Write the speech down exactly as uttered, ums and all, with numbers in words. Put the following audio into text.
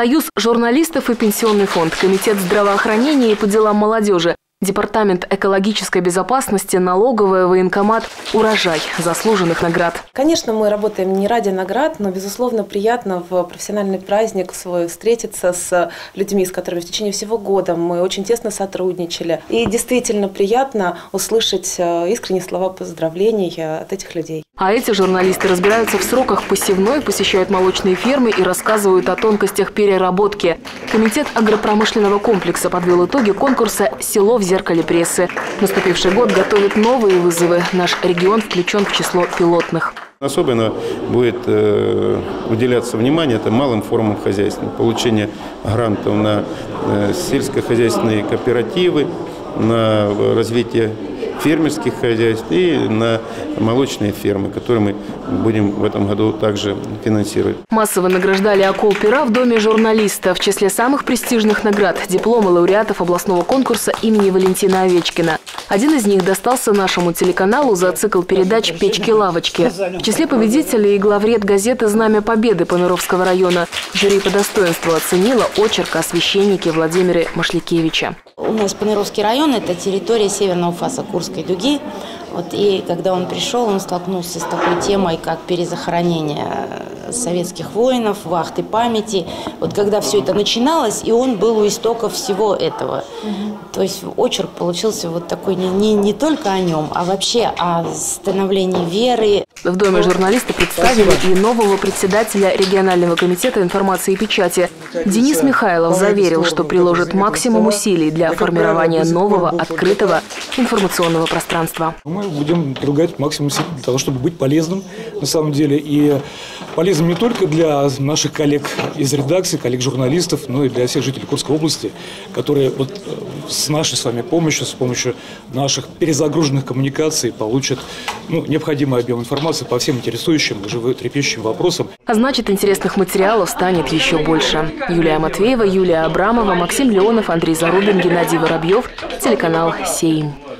Союз журналистов и Пенсионный фонд, Комитет здравоохранения и по делам молодежи, Департамент экологической безопасности, налоговая, военкомат, урожай заслуженных наград. Конечно, мы работаем не ради наград, но, безусловно, приятно в профессиональный праздник свой встретиться с людьми, с которыми в течение всего года мы очень тесно сотрудничали. И действительно приятно услышать искренние слова поздравлений от этих людей. А эти журналисты разбираются в сроках посевной, посещают молочные фермы и рассказывают о тонкостях переработки. Комитет агропромышленного комплекса подвел итоги конкурса «Село в зеркале прессы». Наступивший год готовит новые вызовы. Наш регион включен в число пилотных. Особенно будет э, уделяться внимание это малым формам хозяйства. Получение грантов на э, сельскохозяйственные кооперативы, на развитие фермерских хозяйств и на молочные фермы, которые мы будем в этом году также финансировать. Массово награждали «Акул пера» в Доме журналиста. В числе самых престижных наград – дипломы лауреатов областного конкурса имени Валентина Овечкина. Один из них достался нашему телеканалу за цикл передач «Печки-лавочки». В числе победителей и главред газеты «Знамя Победы» Паныровского района. Жюри по достоинству оценило очерк о священнике Владимире Машлякевиче. У нас Паныровский район – это территория северного фаса Курской дуги. Вот, и когда он пришел, он столкнулся с такой темой, как перезахоронение советских воинов, вахты памяти. Вот когда все это начиналось, и он был у истоков всего этого. Угу. То есть очерк получился вот такой не, не, не только о нем, а вообще о становлении веры. В Доме журналиста представили и нового председателя регионального комитета информации и печати. Денис Михайлов заверил, что приложит максимум усилий для формирования нового, открытого информационного пространства. Мы будем прилагать максимум усилий для того, чтобы быть полезным на самом деле. И полезным не только для наших коллег из редакции, коллег-журналистов, но и для всех жителей Курской области, которые вот с нашей с вами помощью, с помощью наших перезагруженных коммуникаций получат ну, необходимый объем информации по всем интересующим, животрепещущим вопросам. А значит, интересных материалов станет еще больше. Юлия Матвеева, Юлия Абрамова, Максим Леонов, Андрей Зарубин, Геннадий Воробьев, телеканал «Сейм».